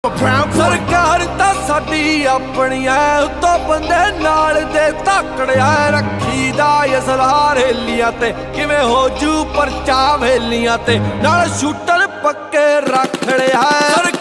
सरकार तां साडी अपनी ऐ उत्तों बंदे नाल दे धाकड़िया रखी दा असलार हेलियां ते किवें हो जू परचा वेलियां ते नाल शूटर पक्के रख लिया।